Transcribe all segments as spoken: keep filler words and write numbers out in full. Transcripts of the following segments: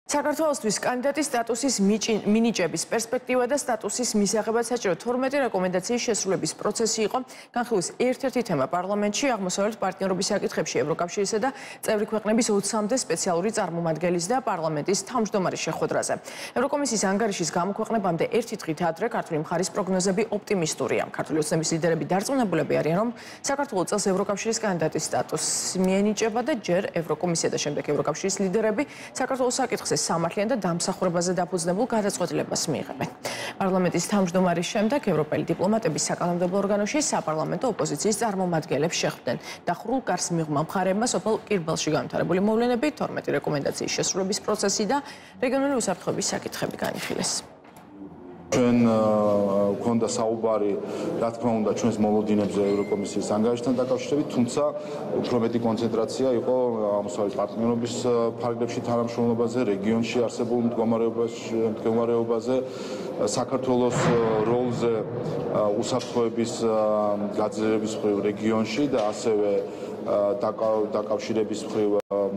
საქართველოსთვის კანდიდატის სტატუსის მინიჭების პერსპექტივა და სტატუსის მისაღებად საჭირო თორმეტი რეკომენდაციის შესრულების პროცესი იყო განხილვის ერთ-ერთი თემა პარლამენტში აღმოსავლეთ პარტნიორობის საკითხებში ევროკავშირისა და წევრი ქვეყნების ოცამდე სპეციალური წარმომადგენლის და პარლამენტის თავმჯდომარის შეხვედრაზე. ევროკომისიის ანგარიშის გამოქვეყნებამდე ერთი დღით ადრე ქართული მხარის პროგნოზები ოპტიმისტურია. ქართული ოცნების ლიდერები დარწმუნებულები არიან, რომ საქართველოს წელს ევროკავშირის კანდიდატის სტატუსი მიენიჭება და ჯერ ევროკომისია და შემდეგ ევროკავშირის ლიდერები საქართველოს საკითხზე სამართლიან და დამსახურებაზე დაფუძნებულ გადაწყვეტილებას მიიღებენ. პარლამენტის თავმჯდომარის შემდეგ ევროპელი დიპლომატების საკანონმდებლო ორგანოში საპარლამენტო ოპოზიციის წარმომადგენლებს შეხვდნენ. დახურულ გარს მიღმა მხარეებმა სოფელ კირბელში განვითარებული მოვლენები, თორმეტი რეკომენდაციის შესრულების პროცესი და რეგიონული უსაფრთხოების საკითხები განხილეს. ჩვენ გვქონდა საუბარი, რა თქმა უნდა, ჩვენს მოლოდინებზე ევროკომისიის ანგარიშთან დაკავშირებით, თუმცა უფრო მეტი კონცენტრაცია იყო აღმოსავლეთ პარტნიორობის ფარგლებში თანამშრომლობაზე, რეგიონში არსებულ მდგომარეობაზე, საქართველოს როლზე უსაფრთხოების გაძლიერების მხრივ რეგიონში და ასევე დაკავშირების მხრივ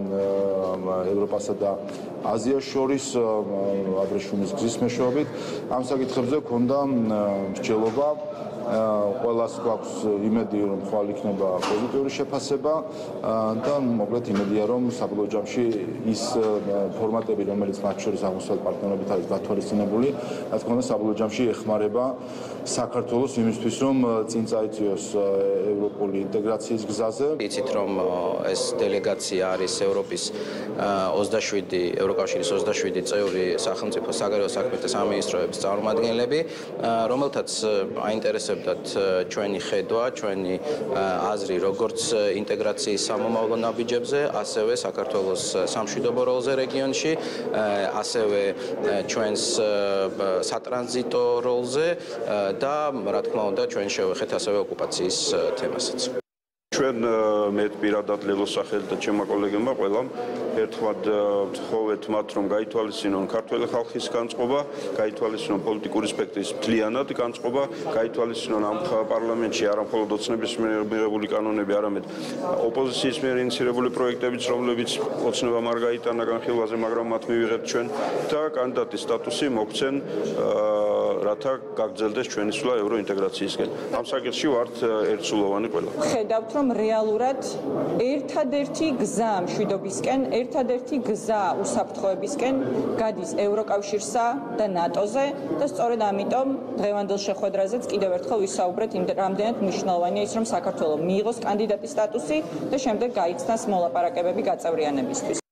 ევროპასა და აზიას შორის აბრეშუმის გზის მეშვეობით. ამ საკითხებზე ქონდა მსჯელობა. ყველას გვაქვს იმედი, რომ ხვალ იქნება პოზიტიური შეფასება და მოკლედ იმედია, რომ საბოლოო ჯამში ის ფორმატები, რომელიც მათ შორის აღმოსავლეთ პარტნიორობით არის გათვალისწინებული, რა თქმა უნდა, საბოლოო ჯამში ეხმარება საქართველოს იმისთვის, რომ წინ წაიწიოს ევროპული ინტეგრაციის გზაზე. იცით, რომ ეს დელეგაცია არის ევროპის ოცდაშვიდი ევროკავშირის ოცდაშვიდი წევრი სახელმწიფო საგარეო საქმეთა სამინისტროების წარმომადგენლები, რომელთაც აინტერესებდათ ჩვენი ხედვა, ჩვენი აზრი როგორც ინტეგრაციის სამომავლო ნაბიჯებზე, ასევე საქართველოს სამშვიდობო როლზე რეგიონში, ასევე ჩვენს სატრანზიტო როლზე და რა თქმა უნდა ჩვენ შევეხეთ ასევე ოკუპაციის თემასაც. ჩვენ მე პირადად ლელოს სახელით და ჩემმა კოლეგებმა ყველამ ერთხმად ვთხოვეთ მათ, რომ გაითვალისწინონ ქართველი ხალხის განწყობა, გაითვალისწინონ პოლიტიკური სპექტრის მთლიანად განწყობა, გაითვალისწინონ ამ პარლამენტში არა მხოლოდ ოცნების მიერ მიღებული კანონები, არამედ ოპოზიციის მიერ ინიციირებული პროექტებიც, რომლებიც ოცნებამ არ გაიტანა განხილვაზე, მაგრამ მათ მივიღებთ ჩვენ და კანდიდატის სტატუსი მოგვცენ, რათა გაგრძელდეს ჩვენი სვლა ევროინტეგრაციისკენ. ამ საკითხში ვართ ერთსულოვანი ყველა. ხედავთ, რომ რეალურად ერთადერთი გზა მშვიდობისკენ, ერთადერთი გზა უსაფრთხოებისკენ გადის ევროკავშირსა და ნატოზე და სწორედ ამიტომ დღევანდელ შეხვედრაზეც კიდევ ერთხელ ვისაუბრეთ, რამდენად მნიშვნელოვანია ის, რომ საქართველო მიიღოს კანდიდატის სტატუსი და შემდეგ გაიხსნას მოლაპარაკებები გაწევრიანებისთვის.